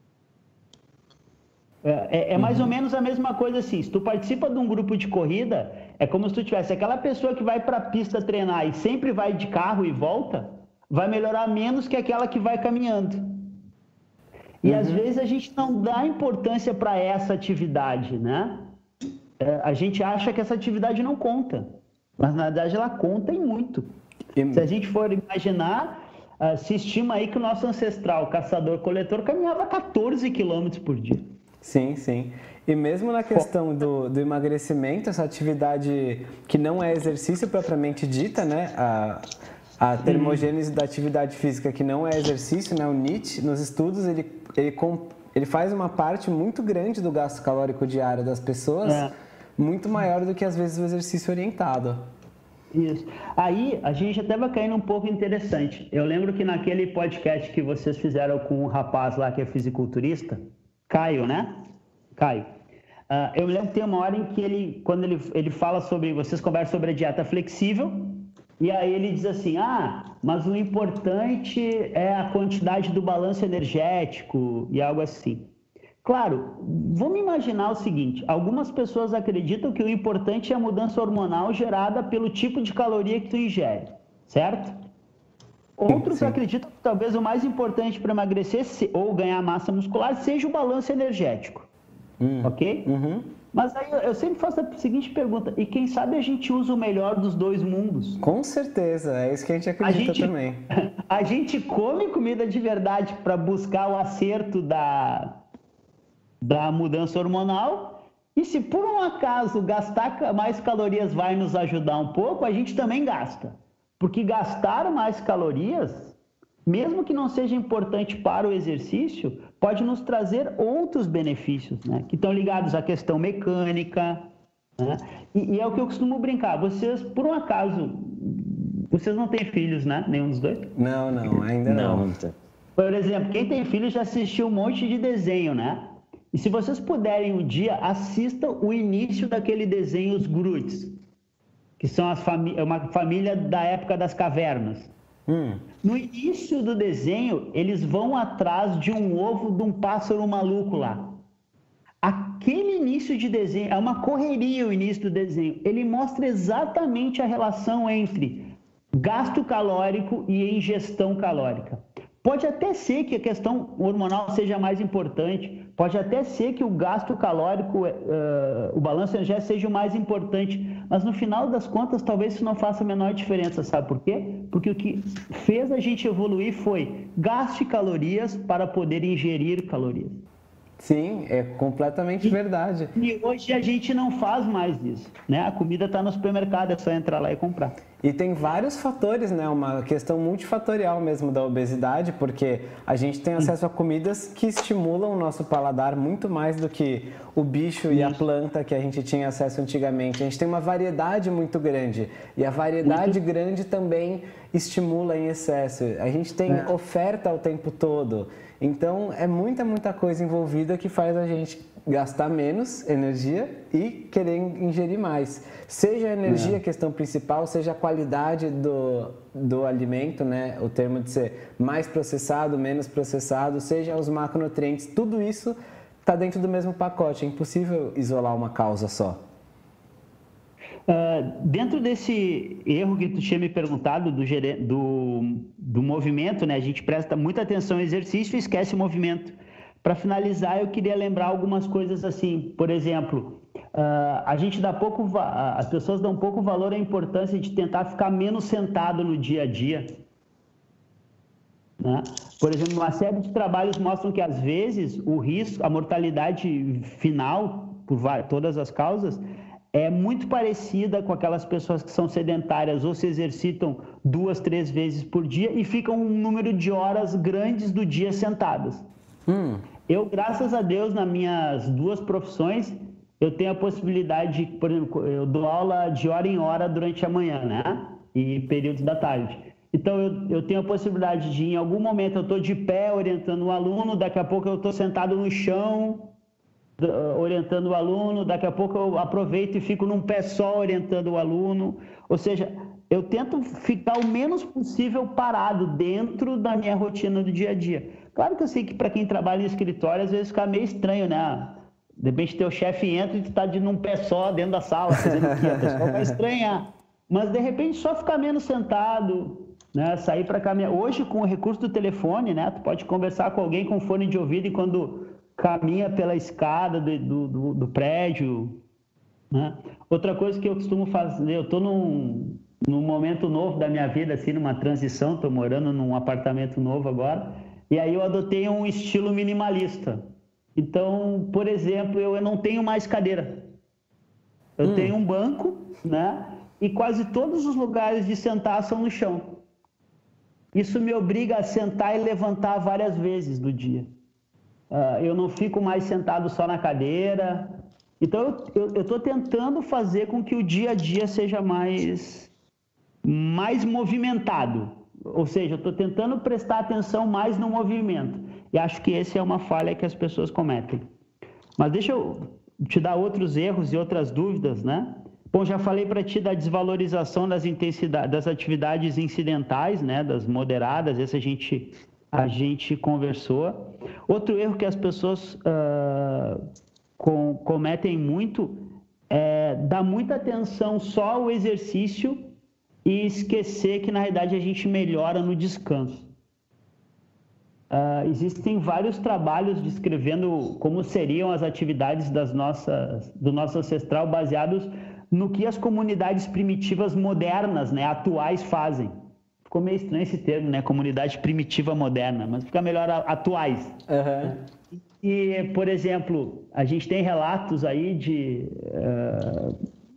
É, é mais uhum. ou menos a mesma coisa assim, se tu participa de um grupo de corrida, é como se tu tivesse aquela pessoa que vai para a pista treinar e sempre vai de carro e volta, vai melhorar menos que aquela que vai caminhando. E uhum. às vezes a gente não dá importância para essa atividade, né? É, a gente acha que essa atividade não conta. Mas, na verdade, ela conta em muito. E... Se a gente for imaginar, uh, se estima aí que o nosso ancestral caçador-coletor caminhava quatorze quilômetros por dia. Sim, sim. E mesmo na questão do, do emagrecimento, essa atividade que não é exercício propriamente dita, né? A, a termogênese hum. da atividade física que não é exercício, né? O N I T, nos estudos, ele, ele, ele faz uma parte muito grande do gasto calórico diário das pessoas... É. Muito maior do que, às vezes, o exercício orientado. Isso. Aí, a gente até vai cair num pouco interessante. Eu lembro que naquele podcast que vocês fizeram com um rapaz lá que é fisiculturista, Caio, né? Caio. Uh, eu me lembro que tem uma hora em que ele, quando ele, ele fala sobre, vocês conversam sobre a dieta flexível, e aí ele diz assim, ah, mas o importante é a quantidade do balanço energético e algo assim. Claro, vamos imaginar o seguinte, algumas pessoas acreditam que o importante é a mudança hormonal gerada pelo tipo de caloria que tu ingere, certo? Outros Sim. acreditam que talvez o mais importante para emagrecer ou ganhar massa muscular seja o balanço energético, hum. ok? Uhum. Mas aí eu sempre faço a seguinte pergunta, e quem sabe a gente usa o melhor dos dois mundos? Com certeza, é isso que a gente acredita a gente, também. A gente come comida de verdade para buscar o acerto da, da mudança hormonal, e se por um acaso gastar mais calorias vai nos ajudar um pouco, a gente também gasta. Porque gastar mais calorias, mesmo que não seja importante para o exercício, pode nos trazer outros benefícios, né? Que estão ligados à questão mecânica, né? E, e é o que eu costumo brincar. Vocês, por um acaso, vocês não têm filhos, né? Nenhum dos dois? Não, não, ainda não. não. Por exemplo, quem tem filhos já assistiu um monte de desenho, né? E se vocês puderem um dia, assistam o início daquele desenho, os Grudes, que são as famí- uma família da época das cavernas. Hum. No início do desenho, eles vão atrás de um ovo de um pássaro maluco lá. Aquele início de desenho, é uma correria o início do desenho. Ele mostra exatamente a relação entre gasto calórico e ingestão calórica. Pode até ser que a questão hormonal seja mais importante, pode até ser que o gasto calórico, uh, o balanço energético seja o mais importante, mas no final das contas talvez isso não faça a menor diferença, sabe por quê? Porque o que fez a gente evoluir foi gaste calorias para poder ingerir calorias. Sim, é completamente e, verdade. E hoje a gente não faz mais isso, né? A comida está no supermercado, é só entrar lá e comprar. E tem vários fatores, né? Uma questão multifatorial mesmo da obesidade, porque a gente tem acesso a comidas que estimulam o nosso paladar muito mais do que o bicho e a planta que a gente tinha acesso antigamente. A gente tem uma variedade muito grande e a variedade muito... grande também estimula em excesso. A gente tem é. oferta o tempo todo. Então, é muita, muita coisa envolvida que faz a gente gastar menos energia e querer ingerir mais. Seja a energia a questão principal, seja a qualidade do, do alimento, né? O termo de ser mais processado, menos processado, seja os macronutrientes, tudo isso está dentro do mesmo pacote. É impossível isolar uma causa só. Uh, dentro desse erro que tu tinha me perguntado do, do, do movimento, né? A gente presta muita atenção ao exercício e esquece o movimento. Para finalizar, eu queria lembrar algumas coisas assim. Por exemplo, uh, a gente dá pouco, as pessoas dão pouco valor à importância de tentar ficar menos sentado no dia a dia. Né? Por exemplo, uma série de trabalhos mostram que às vezes o risco, a mortalidade final por todas as causas é muito parecida com aquelas pessoas que são sedentárias ou se exercitam duas, três vezes por dia e ficam um número de horas grandes do dia sentadas. Hum. Eu, graças a Deus, nas minhas duas profissões, eu tenho a possibilidade, de, por exemplo, eu dou aula de hora em hora durante a manhã, né? E períodos da tarde. Então, eu, eu tenho a possibilidade de, em algum momento, eu estou de pé orientando o aluno, daqui a pouco eu estou sentado no chão orientando o aluno, daqui a pouco eu aproveito e fico num pé só orientando o aluno. Ou seja, eu tento ficar o menos possível parado dentro da minha rotina do dia a dia. Claro que eu sei que para quem trabalha em escritório, às vezes fica meio estranho, né? De repente teu chefe entra e tu está de num pé só dentro da sala, fazendo o quê? A pessoa vai estranhar. Mas, de repente, só ficar menos sentado, né? Sair para caminhar. Hoje, com o recurso do telefone, né? Tu pode conversar com alguém com fone de ouvido e quando caminha pela escada do, do, do prédio, né? Outra coisa que eu costumo fazer, eu estou num, num momento novo da minha vida, assim, numa transição, estou morando num apartamento novo agora, e aí eu adotei um estilo minimalista. Então, por exemplo, eu não tenho mais cadeira. Eu hum. tenho um banco, né? E quase todos os lugares de sentar são no chão. Isso me obriga a sentar e levantar várias vezes do dia. Uh, eu não fico mais sentado só na cadeira. Então, eu estou tentando fazer com que o dia a dia seja mais, mais movimentado. Ou seja, eu estou tentando prestar atenção mais no movimento. E acho que essa é uma falha que as pessoas cometem. Mas deixa eu te dar outros erros e outras dúvidas, né? Bom, já falei para ti da desvalorização das intensidades, das atividades incidentais, né? Das moderadas, essa a gente... a gente conversou. Outro erro que as pessoas uh, com, cometem muito é dar muita atenção só ao exercício e esquecer que, na realidade, a gente melhora no descanso. uh, existem vários trabalhos descrevendo como seriam as atividades das nossas, do nosso ancestral baseados no que as comunidades primitivas modernas, né, atuais fazem. Ficou meio estranho esse termo, né, comunidade primitiva moderna, mas fica melhor atuais. Uhum. E, por exemplo, a gente tem relatos aí de, uh,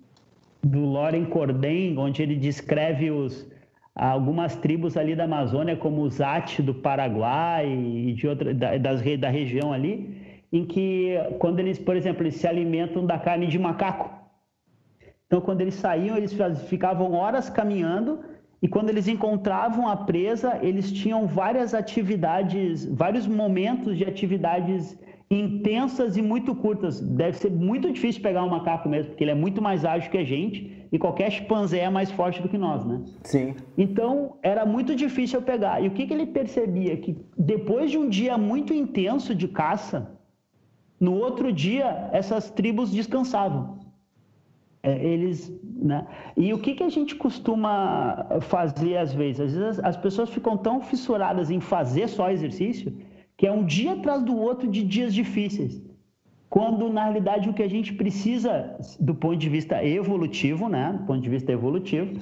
do Loren Corden, onde ele descreve os, algumas tribos ali da Amazônia, como os Ati do Paraguai e de outra, da, das, da região ali, em que, quando eles, por exemplo, eles se alimentam da carne de macaco. Então, quando eles saíam, eles ficavam horas caminhando e quando eles encontravam a presa, eles tinham várias atividades, vários momentos de atividades intensas e muito curtas. Deve ser muito difícil pegar um macaco mesmo, porque ele é muito mais ágil que a gente e qualquer chimpanzé é mais forte do que nós, né? Sim. Então, era muito difícil eu pegar. E o que, que ele percebia? Que depois de um dia muito intenso de caça, no outro dia, essas tribos descansavam. Eles, né? E o que, que a gente costuma fazer às vezes? Às vezes as pessoas ficam tão fissuradas em fazer só exercício que é um dia atrás do outro de dias difíceis. Quando, na realidade, o que a gente precisa, do ponto de vista evolutivo, né? Do ponto de vista evolutivo,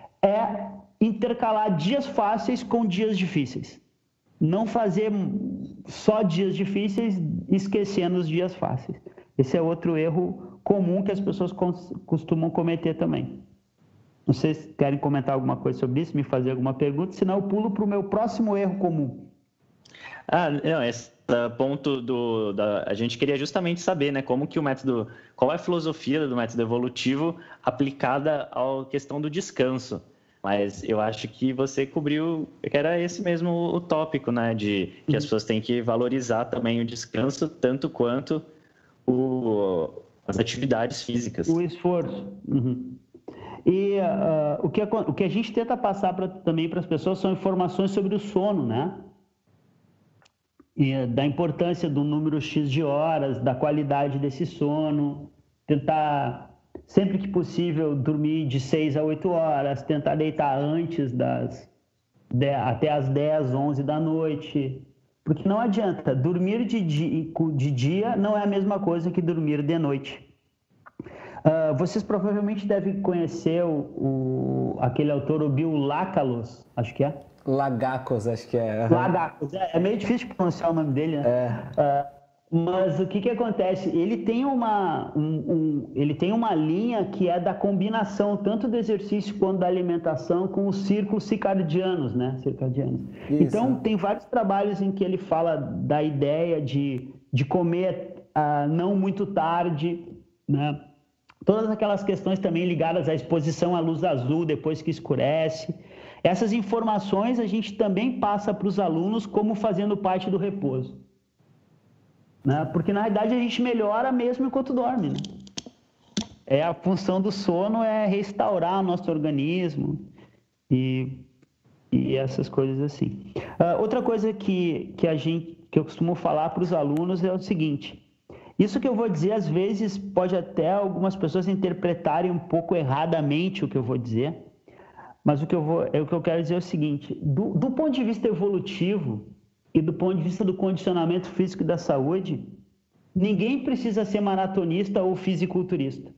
é intercalar dias fáceis com dias difíceis. Não fazer só dias difíceis esquecendo os dias fáceis. Esse é outro erro comum que as pessoas costumam cometer também. Não sei se querem comentar alguma coisa sobre isso, me fazer alguma pergunta, senão eu pulo para o meu próximo erro comum. Ah, não, esse ponto do... Da, a gente queria justamente saber, né, como que o método... Qual é a filosofia do método evolutivo aplicada à questão do descanso. Mas eu acho que você cobriu, que era esse mesmo o tópico, né, de que as pessoas têm que valorizar também o descanso, tanto quanto o... as atividades físicas. O esforço. Uhum. E uh, o, que, o que a gente tenta passar pra, também para as pessoas são informações sobre o sono, né? E uh, da importância do número X de horas, da qualidade desse sono, tentar, sempre que possível, dormir de seis a oito horas, tentar deitar antes das, de, até as dez, onze da noite. Porque não adianta, dormir de dia, de dia não é a mesma coisa que dormir de noite. Uh, vocês provavelmente devem conhecer o, o, aquele autor, o Bill Lakalos, acho que é. Lagakos, acho que é. Uhum. Lagakos, é, é meio difícil pronunciar o nome dele, né? É. Uh, mas o que, que acontece? Ele tem, uma, um, um, ele tem uma linha que é da combinação tanto do exercício quanto da alimentação com os círculos circadianos, né? Circadianos. Isso. Então, tem vários trabalhos em que ele fala da ideia de, de comer uh, não muito tarde, né? Todas aquelas questões também ligadas à exposição à luz azul depois que escurece. Essas informações a gente também passa para os alunos como fazendo parte do repouso. Né? Porque, na realidade, a gente melhora mesmo enquanto dorme. Né? É, a função do sono é restaurar o nosso organismo e, e essas coisas assim. Uh, outra coisa que, que, a gente, que eu costumo falar para os alunos é o seguinte... Isso que eu vou dizer, às vezes, pode até algumas pessoas interpretarem um pouco erradamente o que eu vou dizer, mas o que eu, vou, é o que eu quero dizer é o seguinte, do, do ponto de vista evolutivo e do ponto de vista do condicionamento físico e da saúde, ninguém precisa ser maratonista ou fisiculturista.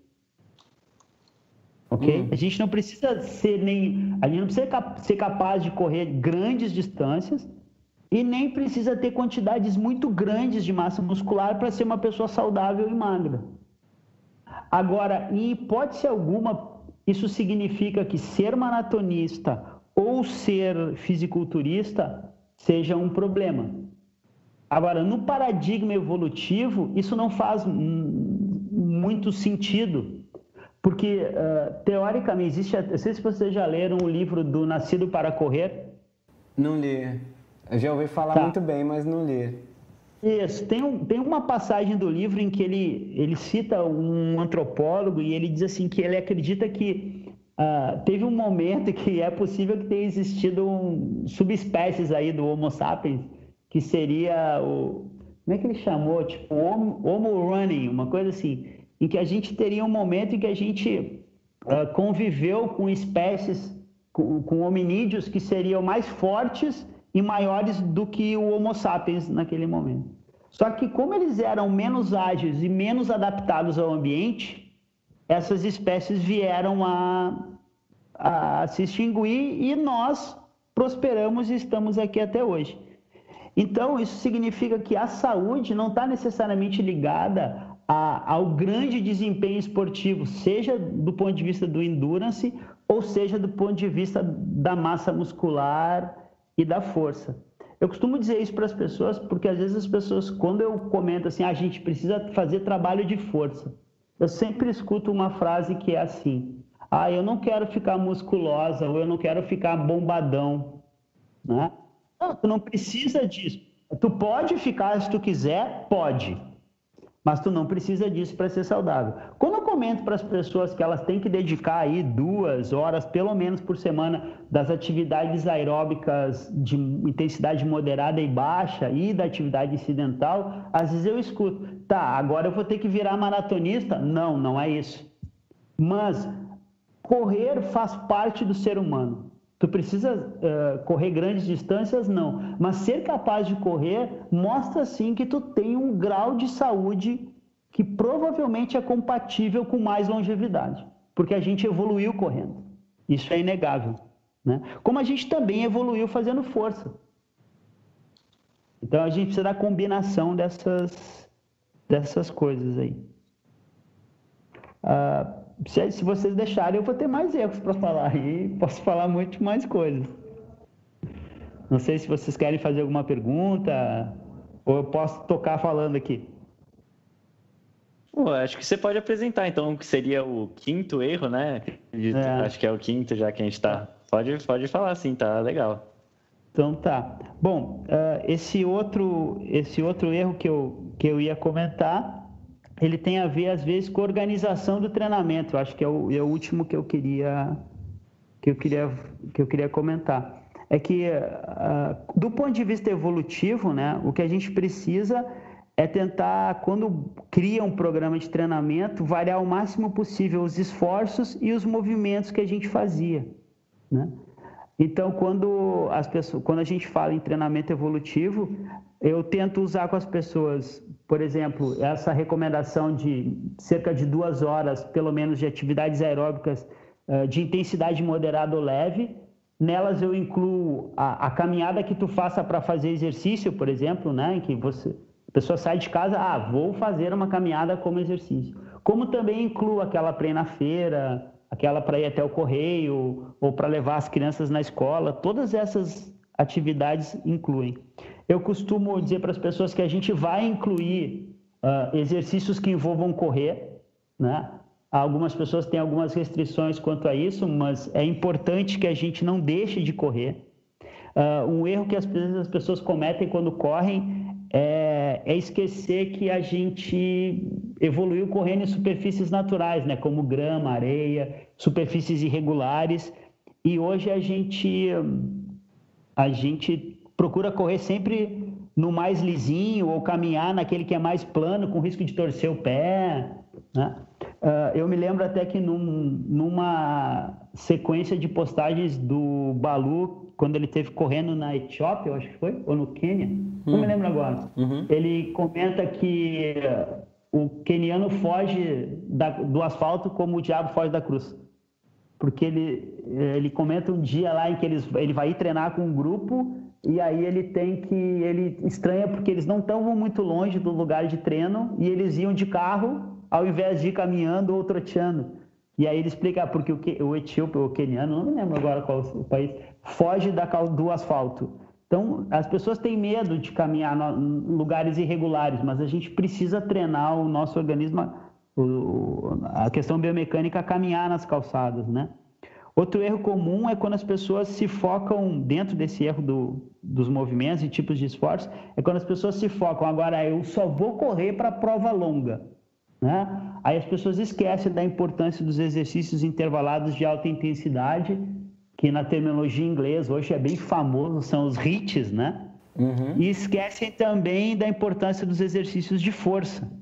Ok? Hum. A gente não precisa ser nem... A gente não precisa ser capaz de correr grandes distâncias, e nem precisa ter quantidades muito grandes de massa muscular para ser uma pessoa saudável e magra. Agora, em hipótese alguma, isso significa que ser maratonista ou ser fisiculturista seja um problema. Agora, no paradigma evolutivo, isso não faz muito sentido, porque, uh, teoricamente, existe... Não sei se vocês já leram o livro do Nascido para Correr. Não li. Eu já ouvi falar tá. muito bem, mas não li. Isso. Tem, um, tem uma passagem do livro em que ele, ele cita um antropólogo e ele diz assim que ele acredita que uh, teve um momento que é possível que tenha existido um, subespécies aí do Homo sapiens, que seria o... Como é que ele chamou? Tipo, Homo, homo running, uma coisa assim, em que a gente teria um momento em que a gente uh, conviveu com espécies, com, com hominídeos que seriam mais fortes e maiores do que o Homo sapiens naquele momento. Só que como eles eram menos ágeis e menos adaptados ao ambiente, essas espécies vieram a, a se extinguir e nós prosperamos e estamos aqui até hoje. Então, isso significa que a saúde não está necessariamente ligada a, ao grande desempenho esportivo, seja do ponto de vista do endurance, ou seja do ponto de vista da massa muscular e da força. Eu costumo dizer isso para as pessoas, porque às vezes as pessoas, quando eu comento assim, a gente precisa fazer trabalho de força, eu sempre escuto uma frase que é assim, ah, eu não quero ficar musculosa, ou eu não quero ficar bombadão, né? Não, tu não precisa disso. Tu pode ficar se tu quiser, pode. Mas tu não precisa disso para ser saudável. Quando eu comento para as pessoas que elas têm que dedicar aí duas horas, pelo menos por semana, das atividades aeróbicas de intensidade moderada e baixa e da atividade incidental, às vezes eu escuto, tá, agora eu vou ter que virar maratonista? Não, não é isso. Mas correr faz parte do ser humano. Tu precisa uh, correr grandes distâncias? Não. Mas ser capaz de correr mostra, sim, que tu tem um grau de saúde que provavelmente é compatível com mais longevidade. Porque a gente evoluiu correndo. Isso é inegável, né? Como a gente também evoluiu fazendo força. Então, a gente precisa da combinação dessas, dessas coisas aí. Uh, Se, se vocês deixarem, eu vou ter mais erros para falar e posso falar muito mais coisas. Não sei se vocês querem fazer alguma pergunta ou eu posso tocar falando aqui. Pô, acho que você pode apresentar, então, que seria o quinto erro, né? É. Acho que é o quinto, já que a gente está. Pode, pode falar, sim, tá legal. Então tá. Bom, uh, esse, outro, esse outro erro que eu, que eu ia comentar, ele tem a ver, às vezes, com a organização do treinamento. Eu acho que é o, é o último que eu queria, que eu queria, que eu queria comentar. É que, uh, do ponto de vista evolutivo, né, o que a gente precisa é tentar, quando cria um programa de treinamento, variar o máximo possível os esforços e os movimentos que a gente fazia, né? Então, quando, as pessoas, quando a gente fala em treinamento evolutivo, eu tento usar com as pessoas, por exemplo, essa recomendação de cerca de duas horas, pelo menos, de atividades aeróbicas de intensidade moderada ou leve. Nelas eu incluo a, a caminhada que tu faça para fazer exercício, por exemplo, né, em que você, a pessoa sai de casa, ah, vou fazer uma caminhada como exercício. Como também incluo aquela para ir na feira, aquela para ir até o correio, ou para levar as crianças na escola. Todas essas atividades incluem. Eu costumo dizer para as pessoas que a gente vai incluir uh, exercícios que envolvam correr, né? Algumas pessoas têm algumas restrições quanto a isso, mas é importante que a gente não deixe de correr. Uh, um erro que às vezes as pessoas cometem quando correm é, é esquecer que a gente evoluiu correndo em superfícies naturais, né? Como grama, areia, superfícies irregulares. E hoje a gente, a gente procura correr sempre no mais lisinho ou caminhar naquele que é mais plano, com risco de torcer o pé, né? Uh, eu me lembro até que num, numa sequência de postagens do Balu, quando ele esteve correndo na Etiópia, eu acho que foi, ou no Quênia, hum. não me lembro agora, uhum. Ele comenta que o queniano foge da, do asfalto como o diabo foge da cruz. Porque ele, ele comenta um dia lá em que eles, ele vai ir treinar com um grupo e aí ele tem que, ele estranha porque eles não estavam muito longe do lugar de treino e eles iam de carro ao invés de ir caminhando ou troteando. E aí ele explica, porque o, o etíope, o queniano, não me lembro agora qual o país, foge da, do asfalto. Então, as pessoas têm medo de caminhar em lugares irregulares, mas a gente precisa treinar o nosso organismo, o, a questão biomecânica, a caminhar nas calçadas, né? Outro erro comum é quando as pessoas se focam, dentro desse erro do, dos movimentos e tipos de esforço, é quando as pessoas se focam, agora eu só vou correr para prova longa, né? Aí as pessoas esquecem da importância dos exercícios intervalados de alta intensidade, que na terminologia inglesa hoje é bem famoso, são os H I I Ts, né? Uhum. E esquecem também da importância dos exercícios de força.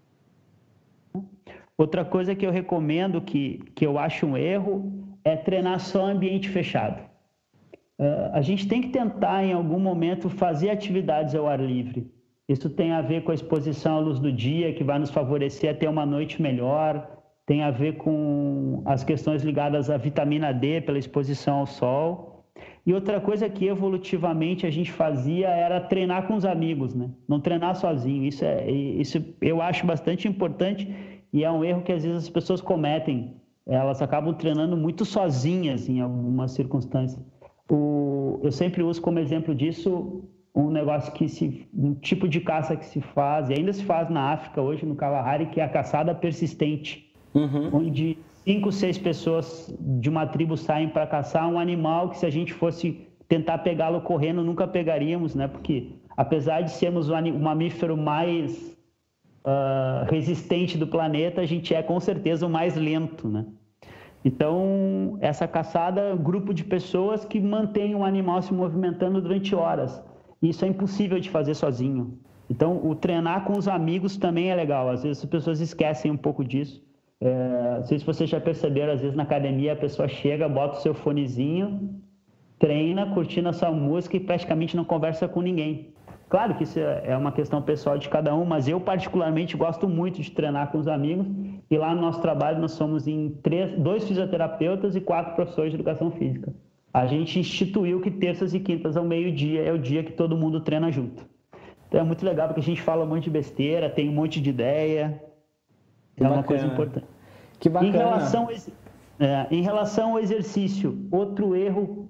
Outra coisa que eu recomendo, que, que eu acho um erro, é treinar só ambiente fechado. uh, a gente tem que tentar, em algum momento, fazer atividades ao ar livre. Isso tem a ver com a exposição à luz do dia, que vai nos favorecer a ter uma noite melhor, tem a ver com as questões ligadas à vitamina D pela exposição ao sol. E outra coisa que evolutivamente a gente fazia era treinar com os amigos, né? Não treinar sozinho. Isso, é, isso eu acho bastante importante e é um erro que às vezes as pessoas cometem. Elas acabam treinando muito sozinhas em algumas circunstâncias. O, eu sempre uso como exemplo disso um negócio que se, um tipo de caça que se faz, e ainda se faz na África hoje, no Kalahari, que é a caçada persistente, uhum. onde cinco, seis pessoas de uma tribo saem para caçar um animal que, se a gente fosse tentar pegá-lo correndo, nunca pegaríamos, né? Porque, apesar de sermos o mamífero mais uh, resistente do planeta, a gente é, com certeza, o mais lento, né? Então, essa caçada, grupo de pessoas que mantém o animal se movimentando durante horas. Isso é impossível de fazer sozinho. Então, o treinar com os amigos também é legal. Às vezes as pessoas esquecem um pouco disso. É, não sei se vocês já perceberam, às vezes na academia a pessoa chega, bota o seu fonezinho, treina, curtindo a sua música e praticamente não conversa com ninguém. Claro que isso é uma questão pessoal de cada um, mas eu particularmente gosto muito de treinar com os amigos. E lá no nosso trabalho nós somos em três, dois fisioterapeutas e quatro professores de educação física. A gente instituiu que terças e quintas ao meio-dia é o dia que todo mundo treina junto. Então é muito legal porque a gente fala um monte de besteira, tem um monte de ideia. É uma coisa importante. Que bacana. Em relação, é, em relação ao exercício, outro erro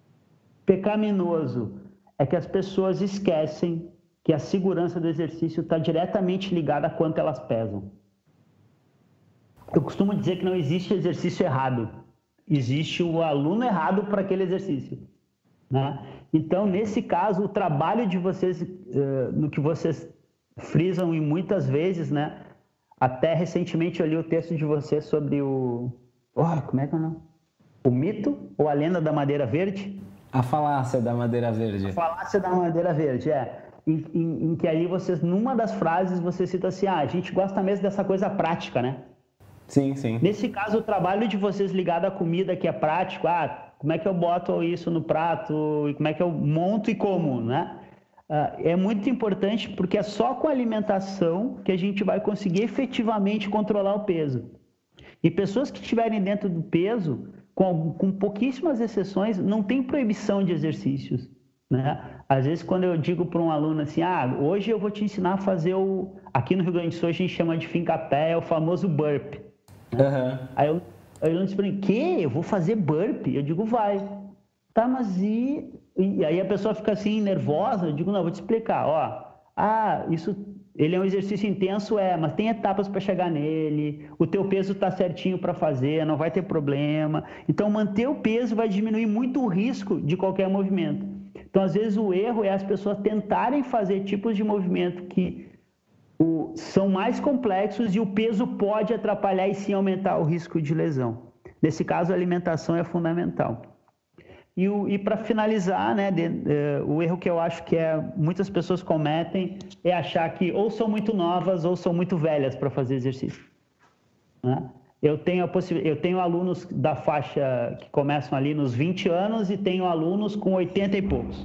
pecaminoso é que as pessoas esquecem que a segurança do exercício está diretamente ligada a quanto elas pesam. Eu costumo dizer que não existe exercício errado. Existe o aluno errado para aquele exercício, né? Então, nesse caso, o trabalho de vocês, uh, no que vocês frisam e muitas vezes, né? Até recentemente eu li o texto de vocês sobre o... Oh, como é que é o nome? O mito ou a lenda da madeira verde? A falácia da madeira verde. A falácia da madeira verde, é. Em, em, em que ali vocês, numa das frases, você cita assim, ah, a gente gosta mesmo dessa coisa prática, né? Sim, sim. Nesse caso, o trabalho de vocês ligado à comida, que é prático, ah, como é que eu boto isso no prato, e como é que eu monto e como, né? Ah, é muito importante porque é só com a alimentação que a gente vai conseguir efetivamente controlar o peso. E pessoas que estiverem dentro do peso, com, com pouquíssimas exceções, não tem proibição de exercícios, né? Às vezes, quando eu digo para um aluno assim, ah, hoje eu vou te ensinar a fazer o... Aqui no Rio Grande do Sul a gente chama de fincapé, é o famoso burp. Uhum. Aí eu, aí eu disse para ele, que? Eu vou fazer burpee? Eu digo, vai. Tá, mas e... E aí a pessoa fica assim, nervosa. Eu digo, não, eu vou te explicar. Ó, ah, isso... Ele é um exercício intenso, é, mas tem etapas para chegar nele. O teu peso tá certinho para fazer, não vai ter problema. Então, manter o peso vai diminuir muito o risco de qualquer movimento. Então, às vezes, o erro é as pessoas tentarem fazer tipos de movimento que... O, são mais complexos e o peso pode atrapalhar e sim aumentar o risco de lesão. Nesse caso, a alimentação é fundamental. E, e para finalizar, né, de, de, o erro que eu acho que é, muitas pessoas cometem é achar que ou são muito novas ou são muito velhas para fazer exercício, né? Eu tenho, a possi- eu tenho alunos da faixa que começam ali nos vinte anos e tenho alunos com oitenta e poucos.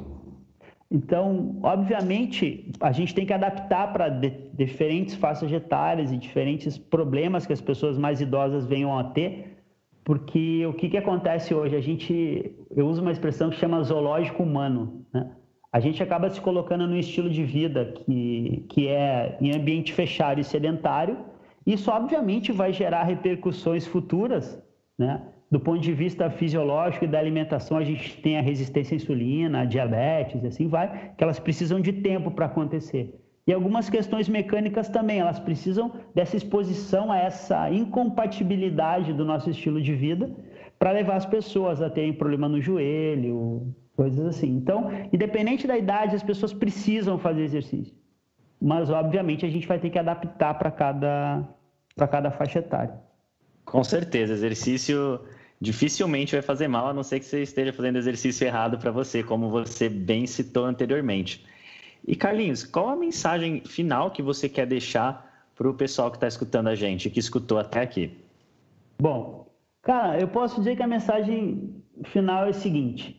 Então, obviamente, a gente tem que adaptar para de, diferentes faixas etárias e diferentes problemas que as pessoas mais idosas venham a ter, porque o que, que acontece hoje? A gente, eu uso uma expressão que chama zoológico humano, né? A gente acaba se colocando num estilo de vida que, que é em ambiente fechado e sedentário. Isso, obviamente, vai gerar repercussões futuras, né? Do ponto de vista fisiológico e da alimentação, a gente tem a resistência à insulina, a diabetes, e assim vai, que elas precisam de tempo para acontecer. E algumas questões mecânicas também, elas precisam dessa exposição a essa incompatibilidade do nosso estilo de vida para levar as pessoas a terem problema no joelho, coisas assim. Então, independente da idade, as pessoas precisam fazer exercício. Mas, obviamente, a gente vai ter que adaptar para cada, para cada faixa etária. Com certeza, exercício dificilmente vai fazer mal, a não ser que você esteja fazendo exercício errado para você, como você bem citou anteriormente. E, Carlinhos, qual a mensagem final que você quer deixar para o pessoal que está escutando a gente, que escutou até aqui? Bom, cara, eu posso dizer que a mensagem final é o seguinte: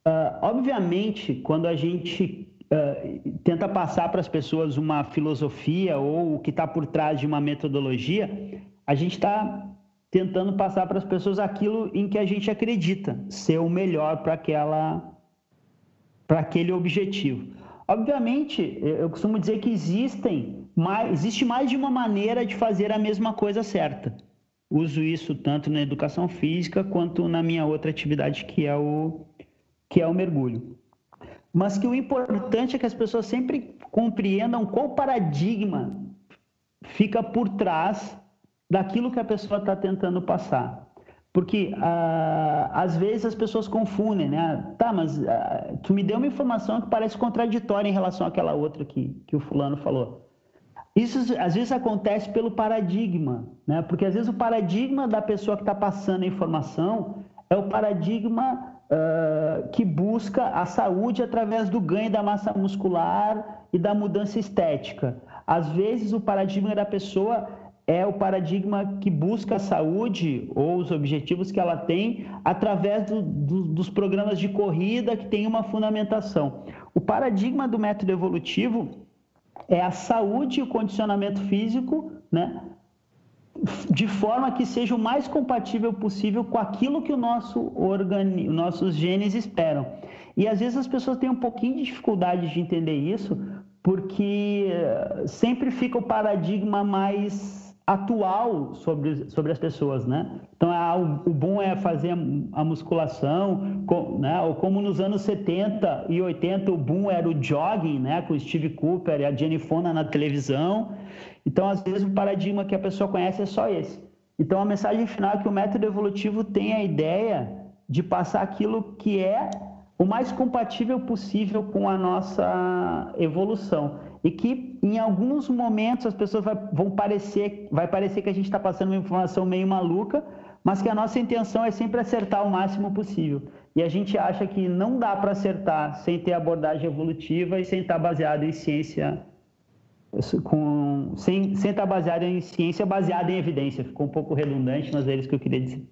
Uh, obviamente, quando a gente uh, tenta passar para as pessoas uma filosofia ou o que está por trás de uma metodologia, a gente está tentando passar para as pessoas aquilo em que a gente acredita ser o melhor para aquela, para aquele objetivo. Obviamente, eu costumo dizer que existem mais, existe mais de uma maneira de fazer a mesma coisa certa. Uso isso tanto na educação física quanto na minha outra atividade, que é o, que é o mergulho. Mas que o importante é que as pessoas sempre compreendam qual paradigma fica por trás daquilo que a pessoa está tentando passar. Porque, ah, às vezes, as pessoas confundem, né? Tá, mas ah, tu me deu uma informação que parece contraditória em relação àquela outra que, que o fulano falou. Isso, às vezes, acontece pelo paradigma, né? Porque, às vezes, o paradigma da pessoa que está passando a informação é o paradigma ah, que busca a saúde através do ganho da massa muscular e da mudança estética. Às vezes, o paradigma da pessoa é o paradigma que busca a saúde ou os objetivos que ela tem através do, do, dos programas de corrida que tem uma fundamentação. O paradigma do método evolutivo é a saúde e o condicionamento físico, né, de forma que seja o mais compatível possível com aquilo que o nosso organi- nossos genes esperam. E às vezes as pessoas têm um pouquinho de dificuldade de entender isso, porque sempre fica o paradigma mais atual sobre, sobre as pessoas, né? Então, ah, o, o bom é fazer a musculação, com, né? Ou como nos anos setenta e oitenta o boom era o jogging, né? Com o Steve Cooper e a Jenny Fonda na televisão. Então, às vezes, o paradigma que a pessoa conhece é só esse. Então, a mensagem final é que o método evolutivo tem a ideia de passar aquilo que é o mais compatível possível com a nossa evolução. E que, em alguns momentos, as pessoas vai, vão parecer, vai parecer que a gente está passando uma informação meio maluca, mas que a nossa intenção é sempre acertar o máximo possível. E a gente acha que não dá para acertar sem ter abordagem evolutiva e sem estar baseado em ciência, com, sem, sem estar baseado em ciência baseada em evidência. Ficou um pouco redundante, mas é isso que eu queria dizer.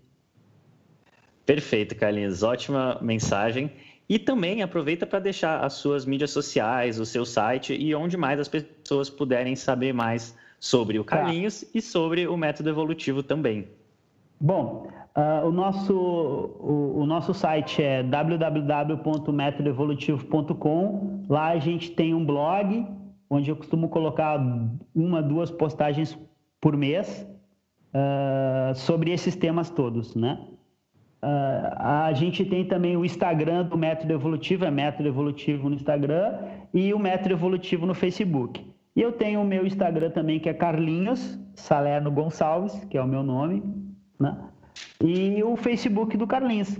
Perfeito, Carlinhos. Ótima mensagem. E também aproveita para deixar as suas mídias sociais, o seu site e onde mais as pessoas puderem saber mais sobre o Carlinhos tá. E sobre o método evolutivo também. Bom, uh, o, nosso, o, o nosso site é w w w ponto método evolutivo ponto com. Lá a gente tem um blog, onde eu costumo colocar uma, duas postagens por mês uh, sobre esses temas todos, né? Uh, a gente tem também o Instagram do Método Evolutivo, é Método Evolutivo no Instagram, e o Método Evolutivo no Facebook. E eu tenho o meu Instagram também, que é Carlinhos Salerno Gonçalves, que é o meu nome, né? E o Facebook do Carlinhos.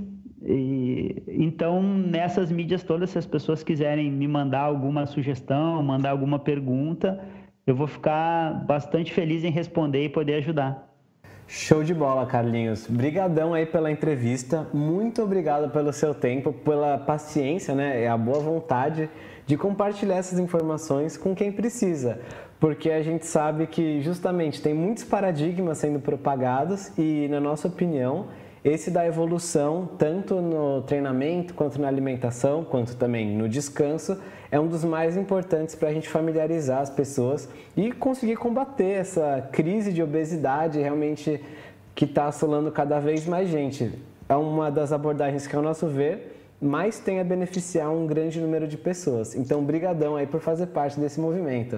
E, então, nessas mídias todas, se as pessoas quiserem me mandar alguma sugestão, mandar alguma pergunta, eu vou ficar bastante feliz em responder e poder ajudar. Show de bola, Carlinhos. Brigadão aí pela entrevista. Muito obrigado pelo seu tempo, pela paciência, né, e a boa vontade de compartilhar essas informações com quem precisa. Porque a gente sabe que justamente tem muitos paradigmas sendo propagados e, na nossa opinião, esse da evolução, tanto no treinamento, quanto na alimentação, quanto também no descanso, é um dos mais importantes para a gente familiarizar as pessoas e conseguir combater essa crise de obesidade realmente que está assolando cada vez mais gente. É uma das abordagens que, ao nosso ver, mais tem a beneficiar um grande número de pessoas. Então, brigadão aí por fazer parte desse movimento.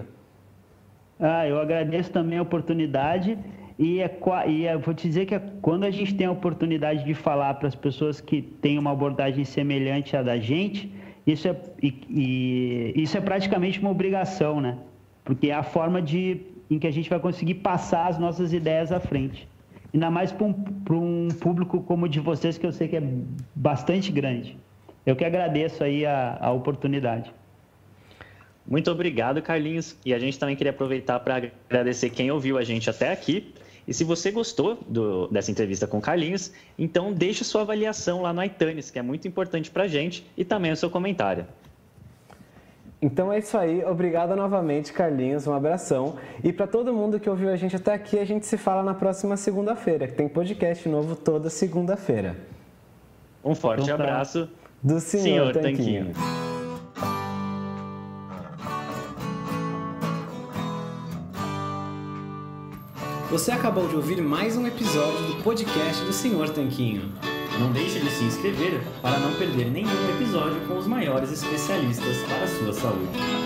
Ah, eu agradeço também a oportunidade. E, é, e é, vou te dizer que é, quando a gente tem a oportunidade de falar para as pessoas que têm uma abordagem semelhante à da gente, isso é, e, e, isso é praticamente uma obrigação, né? Porque é a forma de, em que a gente vai conseguir passar as nossas ideias à frente. Ainda mais para um, para um público como o de vocês, que eu sei que é bastante grande. Eu que agradeço aí a, a oportunidade. Muito obrigado, Carlinhos. E a gente também queria aproveitar para agradecer quem ouviu a gente até aqui. E se você gostou do, dessa entrevista com o Carlinhos, então deixe sua avaliação lá no iTunes, que é muito importante para a gente, e também o seu comentário. Então é isso aí. Obrigado novamente, Carlinhos. Um abração. E para todo mundo que ouviu a gente até aqui, a gente se fala na próxima segunda-feira, que tem podcast novo toda segunda-feira. Um forte abraço. do senhor, senhor Tanquinho. Tanquinho. Você acabou de ouvir mais um episódio do podcast do senhor Tanquinho. Não deixe de se inscrever para não perder nenhum episódio com os maiores especialistas para a sua saúde.